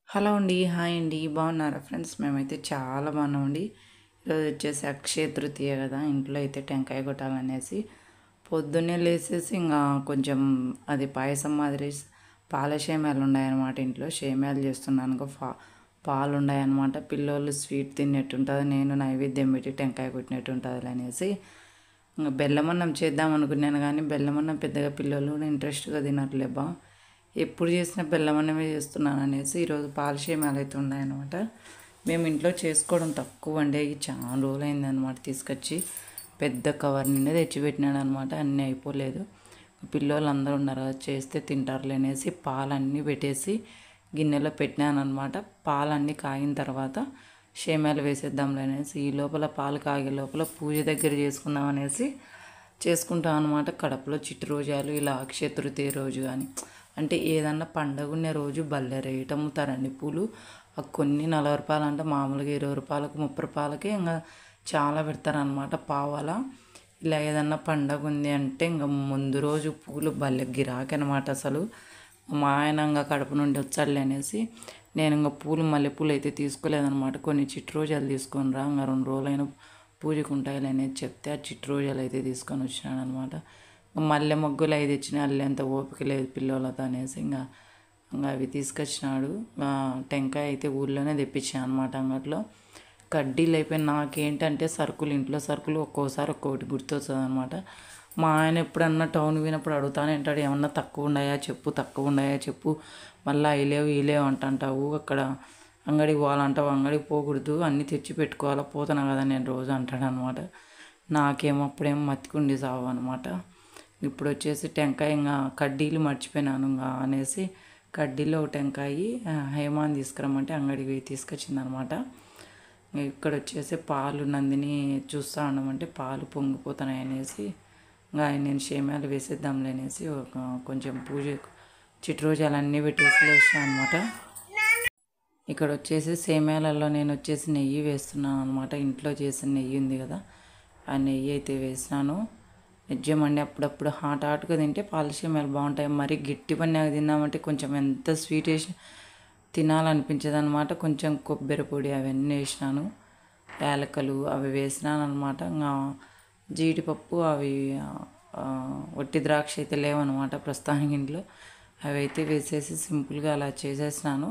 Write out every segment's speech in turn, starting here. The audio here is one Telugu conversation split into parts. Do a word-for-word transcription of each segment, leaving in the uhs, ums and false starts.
హలో అండి. హాయ్ అండి. బాగున్నారా ఫ్రెండ్స్? మేమైతే చాలా బాగున్నామండి. ఈరోజు వచ్చేసి అక్షయ తృతీయ కదా, ఇంట్లో అయితే టెంకాయ కొట్టాలనేసి పొద్దున్నే లేసేసి ఇంకా కొంచెం అది పాయసం మాదిరి పాల షేమ్యాలు ఉన్నాయన్నమాట. ఇంట్లో షేమ్యాలు చేస్తున్నాను. ఫా పాలు ఉన్నాయన్నమాట. పిల్లోళ్ళు స్వీట్ తిన్నట్టుంటుంది, నేను నైవేద్యం పెట్టి టెంకాయ కొట్టినట్టు ఉంటుంది అనేసి ఇంకా బెల్లం అన్నం చేద్దాం అనుకున్నాను. కానీ బెల్లం అన్నం పెద్దగా పిల్లలు కూడా ఇంట్రెస్ట్గా తినట్లేబ్బా. ఎప్పుడు చేసిన బెల్లం అన్నమే చేస్తున్నాను అనేసి ఈరోజు పాల షేమ్యాలు అయితే ఉన్నాయన్నమాట. మేము ఇంట్లో చేసుకోవడం తక్కువ అండి. అవి చాలా రోజులైంది అనమాట. తీసుకొచ్చి పెద్ద కవర్ నిండా తెచ్చిపెట్టినాడు అనమాట. అన్నీ అయిపోలేదు. పిల్లలు అందరూ ఉన్నారు కదా, చేస్తే తింటారులే అనేసి పాలన్నీ పెట్టేసి గిన్నెలో పెట్టినాను అనమాట. పాలన్నీ కాగిన తర్వాత షేమ్యాలు వేసేద్దాంలే అనేసి ఈ లోపల పాలు కాగే లోపల పూజ దగ్గర చేసుకుందాం అనేసి చేసుకుంటాం అనమాట. కడపలో చిట్టి రోజాలు ఇలా అక్షయ తృతీయ రోజు కానీ అంటే ఏదన్నా పండగ ఉన్న రోజు బల్లె రేట్ అమ్ముతారండి పూలు. కొన్ని నలభై రూపాయలు అంటే మామూలుగా ఇరవై రూపాయలకు ముప్పై రూపాయలకి ఇంకా చాలా పెడతారనమాట పావాల. ఇలా ఏదన్నా పండగ ఉంది అంటే ఇంకా ముందు రోజు పూలు బల్లె గిరాకీ అనమాట. అసలు మా ఆయన ఇంకా కడప నుండి వచ్చాడులే అనేసి నేను ఇంకా పూలు మల్లెపూలు అయితే తీసుకోలేదనమాట. కొన్ని చిట్టి రోజాలు తీసుకొని రా, ఇంకా రెండు రోజులైన పూజకు ఉంటాయిలే అనేది చెప్తే ఆ చిట్టి రోజాలు అయితే తీసుకొని వచ్చినాడు అనమాట. మల్లె మొగ్గులు అవి తెచ్చిన అల్లేంత ఓపిక లేదు పిల్లలతో అనేసి ఇంకా ఇంకా అవి తీసుకొచ్చినాడు. టెంకాయ అయితే ఊళ్ళోనే తెప్పించాను అనమాట అంగట్లో. కడ్డీలు అయిపోయి నాకేంటంటే సరుకులు, ఇంట్లో సరుకులు ఒక్కోసారి ఒక్కొక్కటి గుర్తొస్తుంది అనమాట. మా ఆయన ఎప్పుడన్నా టౌన్ పోయినప్పుడు అడుగుతానే అంటాడు, ఏమన్నా తక్కువ ఉన్నాయా చెప్పు, తక్కువ ఉన్నాయా చెప్పు, మళ్ళీ ఇలేవు ఇలేవు అంటుంటావు, అక్కడ అంగడికి పోవాలంటావు, అంగడికి పోకూడదు, అన్నీ తెచ్చి పెట్టుకోవాలా, పోతున్నా కదా నేను రోజు అంటాడు అనమాట. నాకేమో అప్పుడేమో మత్తికుండి సావు అనమాట. ఇప్పుడు వచ్చేసి టెంకాయ ఇంకా కడ్డీలు మర్చిపోయినాను ఇంకా అనేసి కడ్డీలో టెంకాయ హేమాన్ తీసుకురమ్మంటే అంగడికి తీసుకొచ్చింది అనమాట. ఇక్కడ వచ్చేసి పాలు నందిని చూస్తూ ఉన్నామంటే పాలు పొంగిపోతున్నాయి అనేసి ఇంకా నేను షేమ్యాలు వేసేద్దాంలే అనేసి ఒక కొంచెం పూజ చిట్టి రోజాలు అన్నీ పెట్టేసి వేసాను అనమాట. ఇక్కడ వచ్చేసి సేమ్యాలలో నేను వచ్చేసి నెయ్యి వేస్తున్నాను అనమాట. ఇంట్లో చేసిన నెయ్యి ఉంది కదా, ఆ నెయ్యి అయితే వేసినాను. నిజమండి, అప్పుడప్పుడు హాట్ హాట్గా తింటే పాల షేమ్యాలు బాగుంటాయి. మరి గట్టి పన్నాక తిన్నామంటే కొంచెం ఎంత స్వీట్ వేసి తినాలనిపించదు అనమాట. కొంచెం కొబ్బరి పొడి అవన్నీ వేసినాను, యాలకలు అవి వేసినాను అనమాట. ఇంకా జీడిపప్పు అవి వట్టి ద్రాక్ష అయితే లేవన్నమాట ప్రస్తుతానికి ఇంట్లో. అవి అయితే వేసేసి సింపుల్గా అలా చేసేసినాను.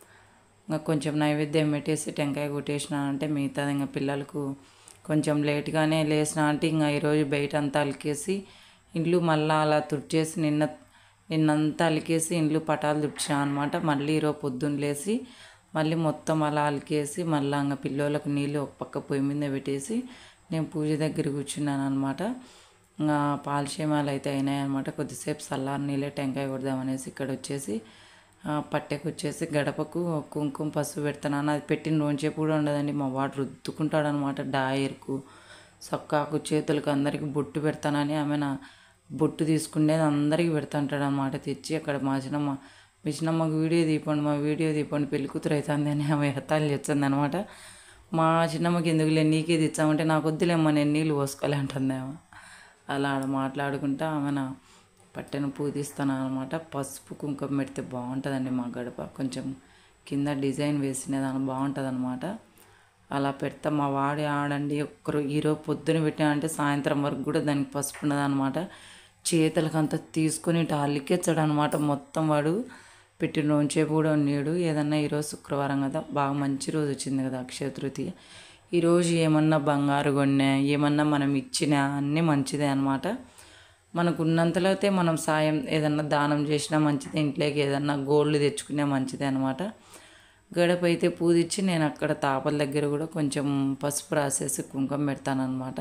ఇంకా కొంచెం నైవేద్యం పెట్టేసి టెంకాయ కొట్టేసినాను అంటే మిగతాది ఇంకా పిల్లలకు కొంచెం లేట్గానే లేచిన అంటే ఇంకా ఈరోజు బయట అంతా అలికేసి ఇండ్లు మళ్ళీ అలా తుడిచేసి నిన్న నిన్నంతా అలికేసి ఇండ్లు పటాలు తుడిచాను అనమాట. మళ్ళీ ఈరోజు పొద్దున్న లేసి మళ్ళీ మొత్తం అలా అలికేసి మళ్ళీ ఇంకా పిల్లలకు నీళ్ళు ఒక పక్క పొయ్యి మీద పెట్టేసి నేను పూజ దగ్గర కూర్చున్నాను అనమాట. ఇంకా పాలషేమాలు అయితే అయినాయి అనమాట. కొద్దిసేపు చల్లారి నీళ్ళే టెంకాయ కొడదామనేసి ఇక్కడ వచ్చేసి పట్టెకు వచ్చేసి గడపకు కుంకుమ పసుపు పెడతాను. అది పెట్టిన రోజుసేపు కూడా ఉండదండి, మా వాడు రుద్దుకుంటాడు అనమాట. డాయర్కు సొక్కాకు చేతులకు అందరికీ బొట్టు పెడతానని ఆమె నా బొట్టు తీసుకునేది అందరికీ పెడతాంటాడు అనమాట. తెచ్చి అక్కడ మా చిన్నమ్మ మీ చిన్నమ్మకు వీడియో తీపండి, మా వీడియో తీపండి, పెళ్లి కూతురు అవుతుంది అని ఆమె ఎత్తాలు చేస్తుంది అనమాట. మా చిన్నమ్మకి ఎందుకులే నీకే తెచ్చామంటే నాకు వద్దులేమ్మా నేను నీళ్ళు పోసుకోలే అంటుంది ఆమె. అలా ఆడ మాట్లాడుకుంటా ఆమె నా పట్టెను పూజిస్తాను అనమాట. పసుపు కుంకుమ పెడితే బాగుంటుందండి మా గడప. కొంచెం కింద డిజైన్ వేసినదాన్ని బాగుంటుంది అనమాట. అలా పెడతా మా వాడి ఆడండి ఒక్కరు ఈరోజు పొద్దున పెట్టినానంటే సాయంత్రం వరకు కూడా దానికి పసుపు ఉన్నదనమాట. చేతులకంతా తీసుకొని ఇటు అల్లికెచ్చాడు అనమాట. మొత్తం వాడు పెట్టిన రోజుసేపు కూడా ఉన్నాడు. ఏదన్నా ఈరోజు శుక్రవారం కదా, బాగా మంచి రోజు వచ్చింది కదా అక్షయ తృతీయ. ఈరోజు ఏమన్నా బంగారు కొన్నా ఏమన్నా మనం ఇచ్చినా అన్నీ మంచిదే అనమాట. మనకు ఉన్నంతలో అయితే మనం సాయం ఏదన్నా దానం చేసినా మంచిదే, ఇంట్లోకి ఏదన్నా గోల్డ్ తెచ్చుకునే మంచిదే అనమాట. గడప అయితే పూజించి నేను అక్కడ తాపల దగ్గర కూడా కొంచెం పసుపు రాసేసి కుంకుమ పెడతానమాట.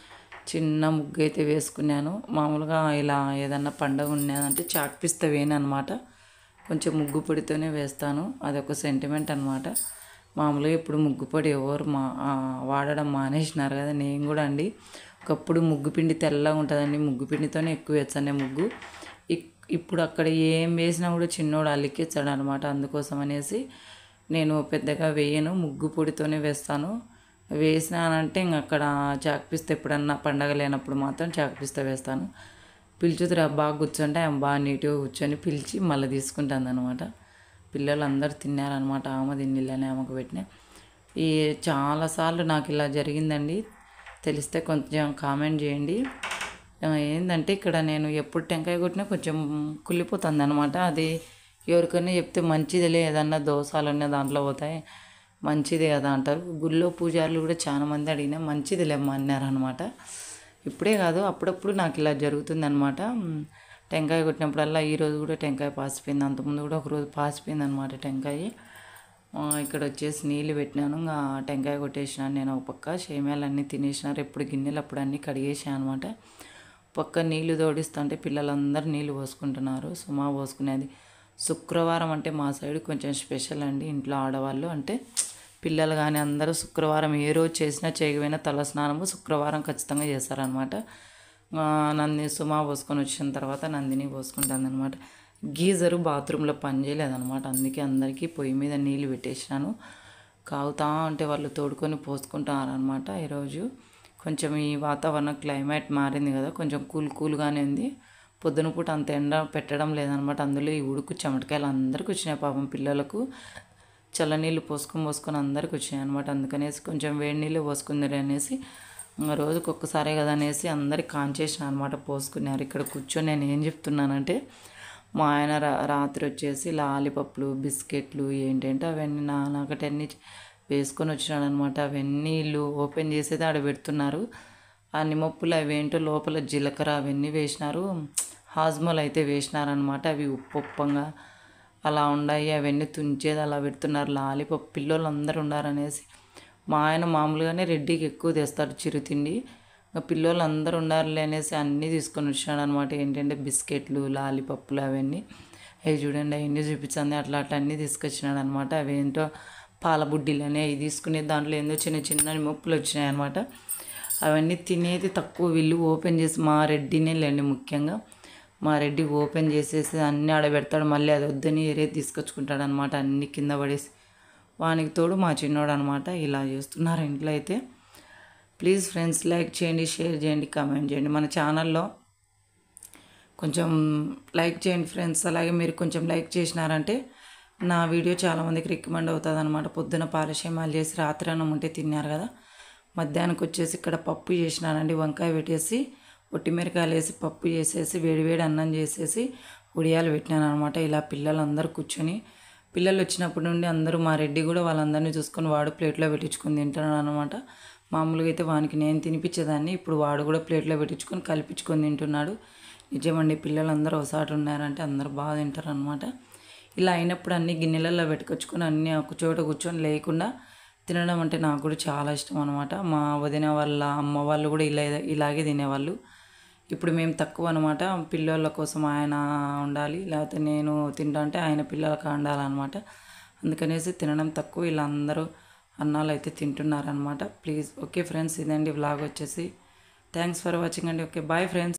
చిన్న ముగ్గు అయితే వేసుకున్నాను. మామూలుగా ఇలా ఏదన్నా పండగ ఉన్నదంటే చాక్పిస్తా వేయనమాట, కొంచెం ముగ్గు పొడితోనే వేస్తాను. అదొక సెంటిమెంట్ అనమాట. మామూలుగా ఇప్పుడు ముగ్గు పొడి ఎవరు మా వాడడం మానేసినారు కదా, నేను కూడా అండి. ఒకప్పుడు ముగ్గు పిండి తెల్లగా ఉంటుందండి, ముగ్గు పిండితోనే ఎక్కువ వేస్తాను ముగ్గు. ఇప్పుడు అక్కడ ఏం వేసినా కూడా చిన్నోడు అల్లికిచ్చాడు అనమాట. అందుకోసం అనేసి నేను పెద్దగా వేయను, ముగ్గు పొడితోనే వేస్తాను. వేసినానంటే ఇంక అక్కడ చాక్పిస్తా ఎప్పుడన్నా పండగ లేనప్పుడు మాత్రం చాక్పిస్తా వేస్తాను. పిలుచుతురా బాగా కూర్చుంటే ఆమె బాగా నీట్గా కూర్చొని పిలిచి మళ్ళీ తీసుకుంటాను అనమాట. పిల్లలందరూ తిన్నారనమాట. ఆమె తిన్నిళ్ళని ఆమెకు పెట్టిన. ఈ చాలాసార్లు నాకు ఇలా జరిగిందండి. తెలిస్తే కొంచెం కామెంట్ చేయండి. ఏంటంటే ఇక్కడ నేను ఎప్పుడు టెంకాయ కొట్టినా కొంచెం కుళ్ళిపోతుంది అనమాట. అది ఎవరికైనా చెప్తే మంచిదిలే, ఏదన్నా దోషాలన్నా దాంట్లో పోతాయి, మంచిది కదా అంటారు. గుళ్ళో పూజారులు కూడా చాలామంది అడిగినా మంచిదిలేమ్మా అన్నారనమాట. ఇప్పుడే కాదు, అప్పుడప్పుడు నాకు ఇలా జరుగుతుంది అనమాట. టెంకాయ కొట్టినప్పుడల్లా ఈరోజు కూడా టెంకాయ పాసిపోయింది. అంతకుముందు కూడా ఒకరోజు పాసిపోయింది అనమాట టెంకాయ. ఇక్కడ వచ్చేసి నీళ్ళు పెట్టినాను, ఇంకా టెంకాయ కొట్టేసినాను నేను. ఒక పక్క షేమ్యాలన్నీ తినేసినారు. ఎప్పుడు గిన్నెలు అప్పుడు అన్నీ కడిగేసాను అనమాట. పక్క నీళ్లు తోడిస్తుంటే పిల్లలందరూ నీళ్ళు పోసుకుంటున్నారు. సుమా పోసుకునేది శుక్రవారం అంటే మా సైడ్ కొంచెం స్పెషల్ అండి. ఇంట్లో ఆడవాళ్ళు అంటే పిల్లలు కానీ అందరూ శుక్రవారం ఏ రోజు చేసినా చేయకపోయినా తలస్నానము శుక్రవారం ఖచ్చితంగా చేస్తారనమాట. నందిని సుమా పోసుకొని వచ్చిన తర్వాత నందిని పోసుకుంటుంది అనమాట. గీజరు బాత్రూంలో పనిచేయలేదనమాట. అందుకే అందరికీ పొయ్యి మీద నీళ్ళు పెట్టేసినాను. కాగుతా అంటే వాళ్ళు తోడుకొని పోసుకుంటారనమాట. ఈరోజు కొంచెం ఈ వాతావరణం క్లైమేట్ మారింది కదా, కొంచెం కూల్ కూల్గానే ఉంది. పొద్దున పూట అంత ఎండ పెట్టడం లేదనమాట. అందులో ఈ ఉడుకు చెమటకాయలు అందరికీ వచ్చినాయి పాపం. పిల్లలకు చల్లనీళ్ళు పోసుకొని పోసుకొని అందరికి వచ్చినాయి అనమాట. అందుకనేసి కొంచెం వేడి నీళ్ళు పోసుకుందరు అనేసి రోజుకి ఒక్కసారే కదా అనేసి అందరికి కాంచేసిన అనమాట, పోసుకున్నారు. ఇక్కడ కూర్చొని నేను ఏం చెప్తున్నానంటే, మా ఆయన రా రాత్రి వచ్చేసి లాలీపప్పులు బిస్కెట్లు ఏంటంటే అవన్నీ నాకటన్నీ వేసుకొని వచ్చినాడు అనమాట. అవన్నీ ఇల్లు ఓపెన్ చేసేది ఆడ పెడుతున్నారు. ఆ నిమ్మప్పులు అవేంటో లోపల జీలకర్ర అవన్నీ వేసినారు. హాజ్మోల్ అయితే వేసినారనమాట. అవి ఉప్పు ఉప్పంగా అలా ఉన్నాయి. అవన్నీ తుంచేది అలా పెడుతున్నారు. లాలీపప్పు పిల్లలు అందరూ ఉండారనేసి మా ఆయన మామూలుగానే రెడ్డికి ఎక్కువ తెస్తాడు చిరుతిండి. పిల్లలు అందరూ ఉండాలి అనేసి అన్నీ తీసుకొని వచ్చినాడు అనమాట. ఏంటంటే బిస్కెట్లు లాలీపప్పులు అవన్నీ అవి చూడండి, అవన్నీ చూపించింది. అట్లా అట్లా అన్నీ తీసుకొచ్చినాడు అనమాట. అవేంటో పాలబుడ్డీలు అని అవి తీసుకునే దాంట్లో ఏందో చిన్న చిన్న మొప్పులు వచ్చినాయి అనమాట. అవన్నీ తినేది తక్కువ. వీళ్ళు ఓపెన్ చేసి మా రెడ్డినే లేండి, ముఖ్యంగా మా రెడ్డి ఓపెన్ చేసేసి అన్నీ ఆడబెడతాడు. మళ్ళీ అది వద్దని ఏరే తీసుకొచ్చుకుంటాడు అనమాట. అన్నీ కింద పడేసి వానికి తోడు మా చిన్నోడు అనమాట. ఇలా చేస్తున్నారు ఇంట్లో అయితే. ప్లీజ్ ఫ్రెండ్స్ లైక్ చేయండి, షేర్ చేయండి, కామెంట్ చేయండి. మన ఛానల్లో కొంచెం లైక్ చేయండి ఫ్రెండ్స్. అలాగే మీరు కొంచెం లైక్ చేసినారంటే నా వీడియో చాలామందికి రికమెండ్ అవుతుంది అనమాట. పొద్దున పాలసేమాలు చేసి రాత్రి అన్నం ఉంటే తిన్నారు కదా. మధ్యాహ్నానికి వచ్చేసి ఇక్కడ పప్పు చేసినానండి. వంకాయ పెట్టేసి ఒట్టిమిరకాయలు వేసి పప్పు చేసేసి వేడివేడి అన్నం చేసేసి ఉడియాలు పెట్టినాను అనమాట. ఇలా పిల్లలందరూ కూర్చొని, పిల్లలు వచ్చినప్పటి నుండి అందరూ మా రెడ్డి కూడా వాళ్ళందరినీ చూసుకొని వాడు ప్లేట్లో పెట్టించుకొని తింటున్నాడు అనమాట. మామూలుగా అయితే వానికి నేను తినిపించేదాన్ని, ఇప్పుడు వాడు కూడా ప్లేట్లో పెట్టించుకొని కలిపించుకొని తింటున్నాడు. నిజమండి, పిల్లలందరూ ఒకసారి ఉన్నారంటే అందరూ బాగా తింటారు అనమాట. ఇలా అయినప్పుడు అన్ని గిన్నెలలో పెట్టుకొచ్చుకొని అన్నీ ఒక చోట కూర్చొని లేకుండా తినడం అంటే నాకు కూడా చాలా ఇష్టం అనమాట. మా వదిన వాళ్ళ అమ్మ వాళ్ళు కూడా ఇలా ఇలాగే తినేవాళ్ళు. ఇప్పుడు మేము తక్కువ అనమాట. పిల్లల కోసం ఆయన ఉండాలి, లేకపోతే నేను తింటా అంటే ఆయన పిల్లలకు ఉండాలన్నమాట. అందుకనేసి తినడం తక్కువ. ఇలా అందరూ అన్నాలు అయితే తింటున్నారనమాట. ప్లీజ్ ఓకే ఫ్రెండ్స్, ఇదండి వ్లాగ్ వచ్చేసి. థ్యాంక్స్ ఫర్ వాచింగ్ అండి. Okay bye friends.